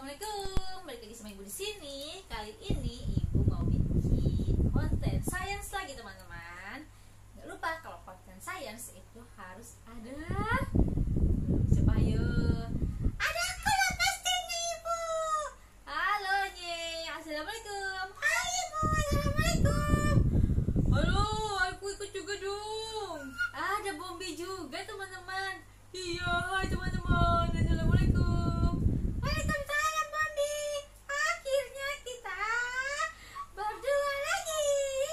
Assalamualaikum, balik lagi sama Ibu di sini. Kali ini Ibu mau bikin konten sains lagi teman-teman. Gak lupa kalau konten sains itu harus ada supaya ada kolom pastinya Ibu. Halo Nye, Assalamualaikum. Hai Ibu, Assalamualaikum. Halo, aku ikut juga dong. Ada Bombi juga teman-teman. Iya, hai teman-teman. Assalamualaikum. Waalaikumsalam Bombi. Akhirnya kita berdua lagi.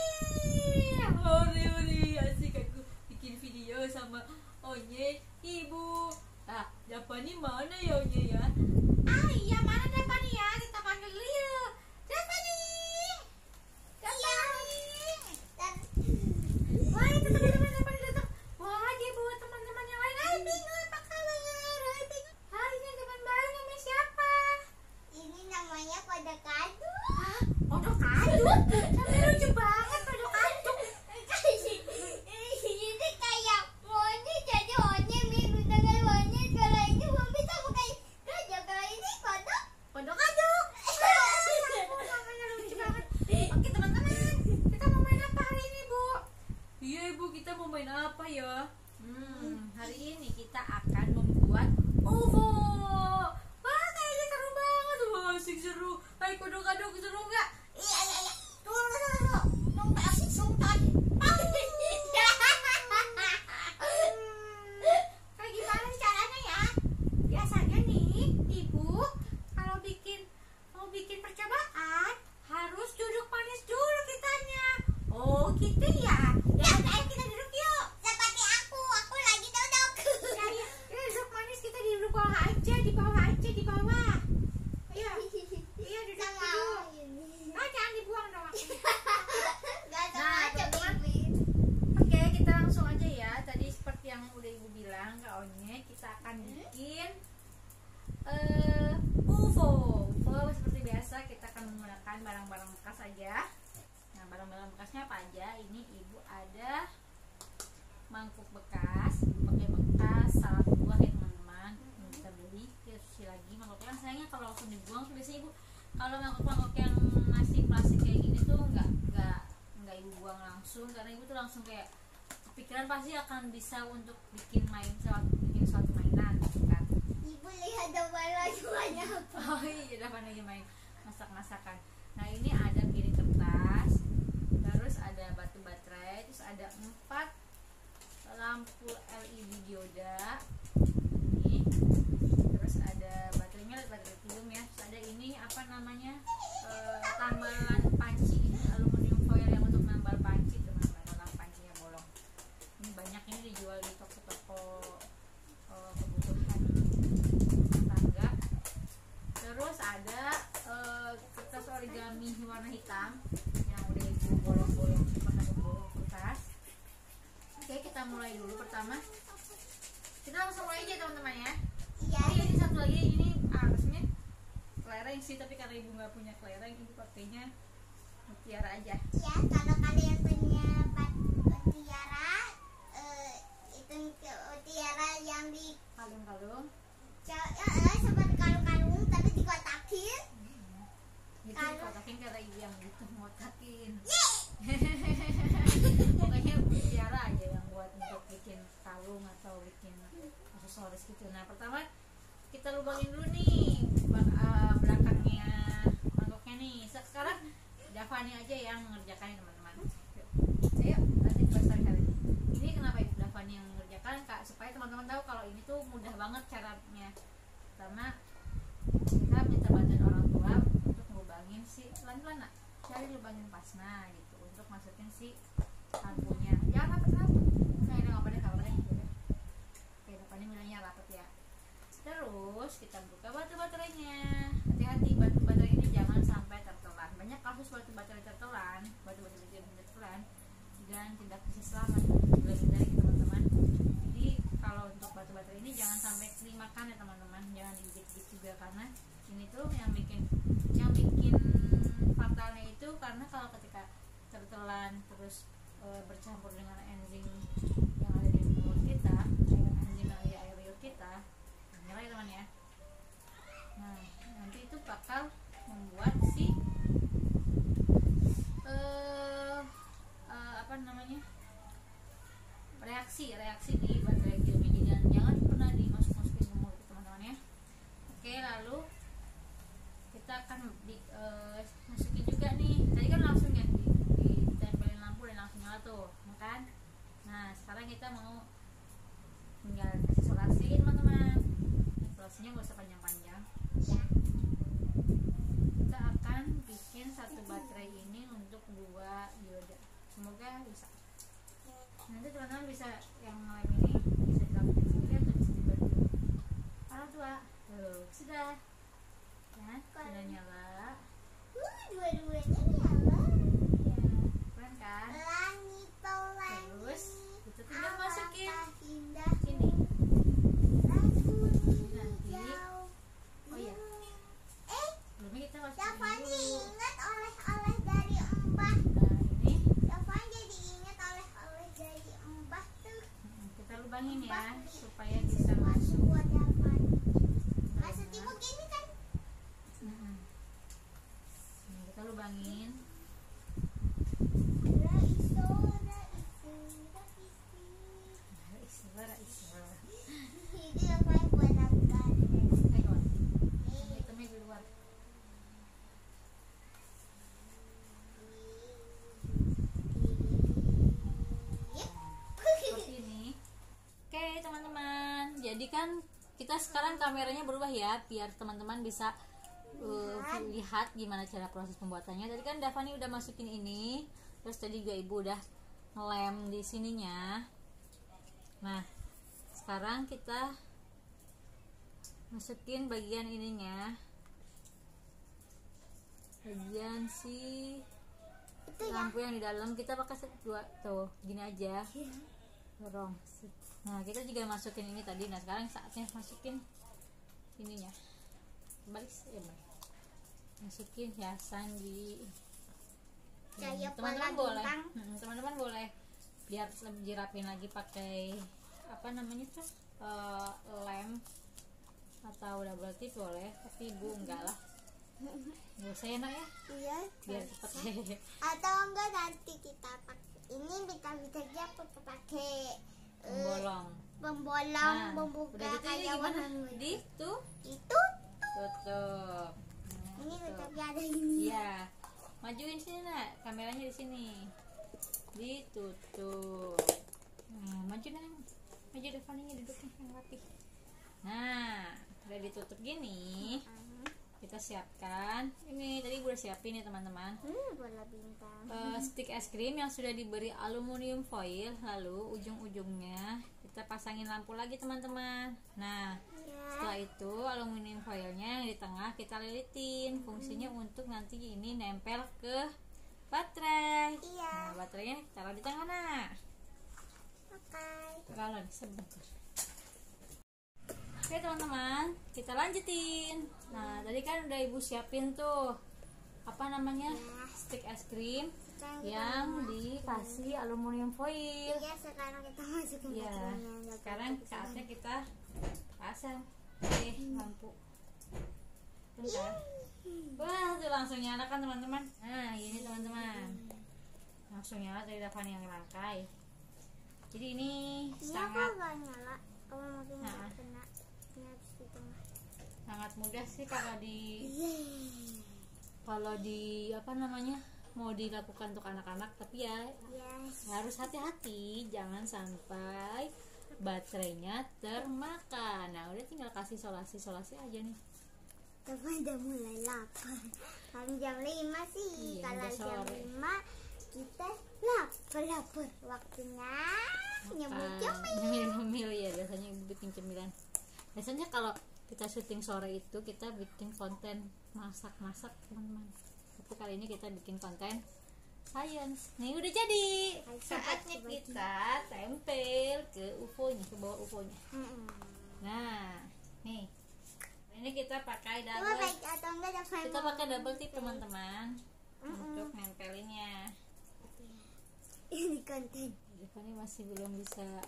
Hore, asik aku bikin video sama Onye, Ibu. Ah, Japani mana ya Onye ya? Ah iya, mana Japani ya? Kita panggil dulu yuk. Japani. Japani. Wah, itu teman-teman Japani datang. Wah, dia bawa teman-teman yang lain. Hai Bingo, apa kabar? Hai Bingo. Hai, ini teman baru namanya siapa? Ini namanya kodok kadu. Hah? Kodok kadu? Sampai lucu banget kodok kadu. Ini kayak monyet, jadi monyet mirip dengan monyet. Kalau ini Bombi sama kayak gajah, kalau ini kodok. Kodok kadu. Namanya lucu banget. Oke teman-teman, kita mau main apa hari ini Bu? Iya Ibu, kita mau main apa ya? Hari ini kita akan membuat UFO. Wah, kayaknya seru banget. Wah, asik seru. Hai kodok-kodok, seru nggak? Iya. Tunggu. Nunggu asik sultan. Kayak gimana sih caranya ya? Biasanya nih, Ibu kalau mau bikin percobaan harus duduk manis dulu kitanya. Oh, gitu ya. Ya, ayo kita duduk yuk. Seperti aku lagi duduk. Ya, duduk manis, kita duduk bawah aja, di bawah aja, di bawah. Iya, iya duduk Sama duduk. Ah, jangan dibuang dong waktunya. Gak sama Nah, aja teman-teman. Bibi. Oke, kita langsung aja ya. Tadi seperti yang udah Ibu bilang ke Onye, kita akan bikin UFO. UFO seperti biasa kita akan menggunakan barang-barang bekas aja. Nah, barang-barang bekasnya apa aja? Ini Ibu ada mangkuk bekas, Ibu pakai bekas salad buah ya teman-teman. Ini kita beli, kita cuci lagi mangkuknya. Kan sayangnya kalau langsung dibuang tuh biasanya Ibu kalau mangkuk-mangkuk yang masih plastik kayak gini tuh nggak Ibu buang langsung, karena Ibu tuh langsung kayak kepikiran pasti akan bisa untuk bikin suatu mainan gitu kan. Ibu lihat gambar lagi banyak. Oh iya, dapat lagi main masak-masakan. Nah, ini ada piring kertas, terus ada batu baterai, terus ada 4 lampu LED dioda. Ini. Terus ada baterainya baterai lithium ya. Terus ada ini apa namanya? Tambalan panci, ini aluminium foil yang untuk nambal panci teman-teman, kalau pancinya bolong. Ini banyak, ini dijual di toko-toko kebutuhan tangga. Terus ada kertas origami warna hitam yang udah Ibu bolong-bolong pakai bolong kertas. Oke, kita mulai dulu. Pertama kita langsung mulai aja teman-teman ya. Iya. Oh iya, ini satu lagi, ini harusnya kelereng sih, tapi karena Ibu nggak punya kelereng, Ibu pakainya mutiara aja. Ya, kalau kalian punya mutiara, itu mutiara yang di Kalung-kalung seperti kalung-kalung tapi dikotakin. gitu Kalau- dikotakin karena Ibu yang gitu ngotakin. Yeay. Pokoknya mutiara aja yang buat untuk bikin kalung atau bikin aksesoris gitu. Nah, pertama kita lubangin dulu nih belakangnya mangkoknya nih. Sekarang Davani aja yang mengerjakan teman-teman. Ayo, nanti pasar kali ini kenapa Ibu Davani yang mengerjakan, Kak, supaya teman-teman tahu kalau ini tuh mudah banget caranya. Pertama kita minta bantuan orang tua untuk ngelubangin si pelan-pelan, Nak. Cari lubangin pas, nah gitu, untuk masukin si lampunya. Jangan rapet-rapet. Nah, ini nggak apa-apa deh. Oke, depannya bilangnya rapet ya. Terus kita buka batu baterainya. Hati-hati, batu baterai ini jangan sampai tertelan. Banyak kasus batu baterai tertelan dan tidak bisa selamat. Juga hindari teman-teman. Jadi kalau untuk batu baterai ini jangan sampai dimakan ya teman-teman. Jangan digigit juga, karena ini tuh yang bikin fatalnya itu karena kalau ketika tertelan terus bercampur dengan enzim yang ada di mulut kita, enzim yang ada di air liur kita, nyala ya teman ya. Nah, nanti itu bakal membuat si apa namanya, reaksi di baterai helium. Dan jangan pernah dimasukin ke mulut teman-teman ya. Oke, lalu kita akan masukin juga nih, tadi kan langsung ya ditempelin lampu dan langsung nyala tuh, kan? Nah sekarang kita mau tinggal kasih isolasi teman-teman. Isolasinya nggak usah panjang-panjang. Kita akan bikin satu baterai ini untuk 2 dioda. Semoga bisa. Nanti teman-teman bisa yang lain ini bisa dilakukan sendiri atau bisa dibantu orang tua. Tuh, sudah. Ya, sudah nyala. Dua-duanya nyala. Ya, keren kan? Pelangi. Terus kita tinggal masukin Indah. sini. Nanti. Oh iya, sebelumnya kita masukin Dafani dulu. ingat oleh-oleh dari Mbah. Nah ini Dafani jadi ingat oleh-oleh dari Mbah tuh. kita lubangin ya supaya bisa Masuk masuk. buat Dafani. Masuk timur gini kan? Nah, kita lubangin. Isra. Itu apa yang buat Dafani? Ayo, hitamnya di luar. Seperti ini. Oke teman-teman, jadi kan kita sekarang kameranya berubah ya, biar teman-teman bisa lihat gimana cara proses pembuatannya. Tadi kan Davani udah masukin ini, terus tadi juga ibu udah ngelem di sininya. Nah sekarang kita masukin bagian ininya, bagian si lampu yang di dalam. Kita pakai 2 tuh, gini aja dorong. Nah kita juga masukin ini tadi. Nah sekarang saatnya masukin ininya, balik masukin hiasan di Kayak teman-teman bola boleh bintang. teman-teman boleh biar lebih dirapin lagi pakai apa namanya tuh, lem atau double tip boleh, tapi ibu enggak lah, nggak usah enak ya, Iya. biar cepet. Atau enggak nanti kita pakai ini bisa pakai Bolong. pembolong Nah, membuka udah gitu ini kayak gimana? warna Di tuh itu. tutup. Nah, Ini tutup. tapi ada ini. Iya, majuin sini nak, kameranya di sini, ditutup. Nah, maju Devaninya duduknya yang rapih. Nah, udah ditutup gini, kita siapkan. Ini tadi udah siapin ya teman-teman. Bola bintang. Stik es krim yang sudah diberi aluminium foil, lalu ujung-ujungnya kita pasangin lampu lagi teman-teman. Nah setelah itu aluminium foilnya yang di tengah kita lilitin, fungsinya untuk nanti ini nempel ke baterai. Iya. Nah baterainya taruh di tengah nak, taruh sebentar. Oke teman-teman, kita lanjutin. Nah tadi kan udah ibu siapin tuh apa namanya, stik es krim yang dikasih aluminium foil. Iya, sekarang kita masukin Ya, baterainya. sekarang saatnya kita pasang lampu. Bentar. Wah, tuh langsung nyala kan teman-teman. Nah, ini teman-teman. Langsung nyala dari Davani yang rangkai. Jadi ini sangat nggak nyala. Kamu mungkin Nah. kena habis di tengah. sangat mudah sih kalau di apa namanya, mau dilakukan untuk anak-anak, tapi ya Yes. harus hati-hati jangan sampai baterainya termakan. Nah udah tinggal kasih solasi aja nih. Tapi udah mulai lapar. Kan jam 5 sih. Iya, Kalau udah jam sore. 5 kita lapar. Waktunya Nyemil ya, biasanya ibu bikin cemilan. Biasanya kalau kita syuting sore itu kita bikin konten masak teman-teman, tapi kali ini kita bikin konten science. Nih udah jadi, saatnya kita tempel ke UFO-nya, ke bawah UFO-nya. Nah nih, ini kita pakai Cuma double, baik atau enggak kita pakai double tip teman-teman untuk nempelinnya. ini konten. Devani masih belum bisa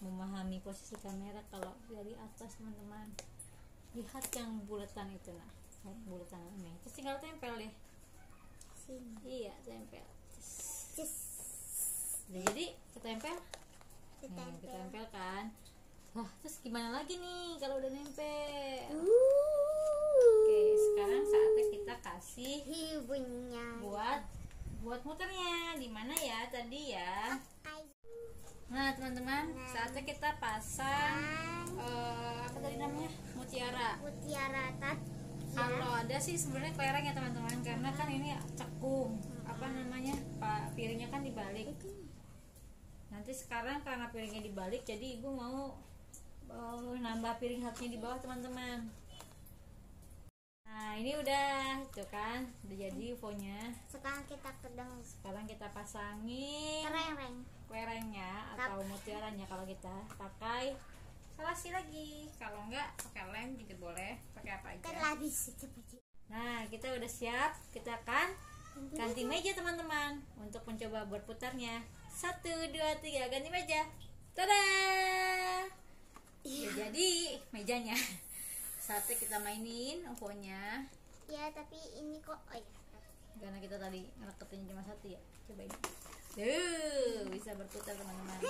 memahami posisi kamera kalau dari atas teman-teman. Lihat yang bulatan itu nah. bulatan ini. Terus tinggal tempel deh. Sini. Iya, tempel. Cus. Udah jadi ketempel. Nih, ketempel kan. Wah, terus gimana lagi nih kalau udah nempel? Oke, sekarang saatnya kita kasih Ibunya. buat muternya. Di mana ya tadi ya? Nah, teman-teman, saatnya kita pasang apa tadi namanya? Mutiara. Mutiara tat. Kalau ada sih sebenarnya kelereng ya teman-teman, karena kan ini cekung. Apa namanya? Piringnya kan dibalik. Nanti sekarang karena piringnya dibalik, jadi ibu mau nambah piring satunya di bawah teman-teman. Nah, ini udah tuh kan, udah jadi UFO-nya. Sekarang kita Sekarang kita pasangin kelerengnya atau mutiaranya kalau kita pakai selasi lagi. Kalau enggak pakai lem juga boleh, pakai apa aja. Nah, kita udah siap. Kita akan ganti meja teman-teman untuk mencoba berputarnya. 1, 2, 3, ganti meja. Tada! Udah jadi mejanya. Saatnya kita mainin UFO-nya. Ya, tapi ini kok Karena kita tadi ngeraketin cuma 1 ya. Cobain. Bisa berputar teman-teman.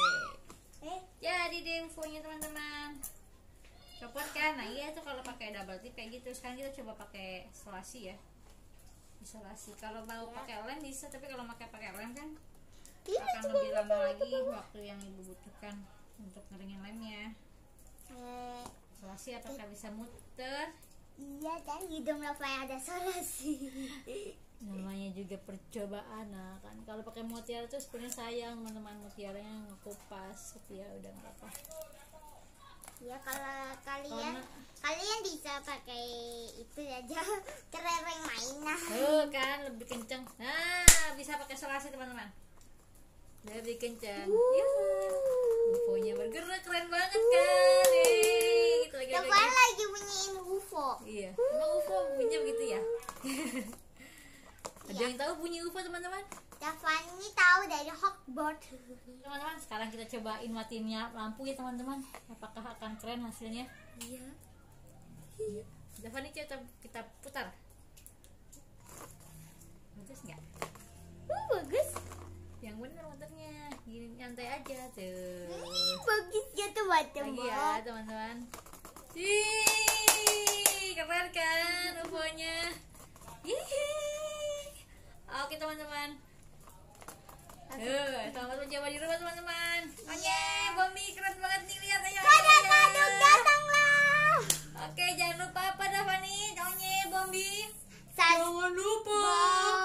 Jadi deh UFO-nya teman-teman. Copot kan? Nah iya tuh kalau pakai double tip kayak gitu. Sekarang kita coba pakai selasi ya. Isolasi. Kalau mau pakai lem bisa, tapi kalau pakai lem kan akan lebih lama lagi waktu yang ibu butuhkan untuk ngeringin lemnya. Selasi apakah bisa muter? Iya, dan hidung Rafael ada solasi. Namanya juga percobaan. Nah kan kalau pakai mutiara tuh sebenarnya sayang teman-teman, mutiaranya ngekupas gitu ya, udah nggak apa-apa Ya, kalau kalian bisa pakai itu aja kelereng mainan. kan lebih kenceng. Nah bisa pakai selasi teman-teman, lebih kenceng. UFO-nya bergerak, keren banget kan. Gitu Rafael lagi bunyiin UFO. Iya, emang UFO bunyinya begitu ya? Ada yang tahu bunyi UFO teman-teman? Davani tahu dari Hogwarts. Teman-teman, sekarang kita cobain matiin lampu ya teman-teman. Apakah akan keren hasilnya? Iya. Davani kita putar. Bagus nggak? Bagus. Yang benar muternya, gini nyantai aja tuh. Bagus ya teman-teman. Lagi ya teman-teman. Keren kan UFO-nya? Oke teman-teman. Selamat mencoba di rumah teman-teman. Bombi keren banget nih, lihat aja. Kadang-kadang datanglah. Oke, jangan lupa apa Davani? Bombi. Jangan lupa.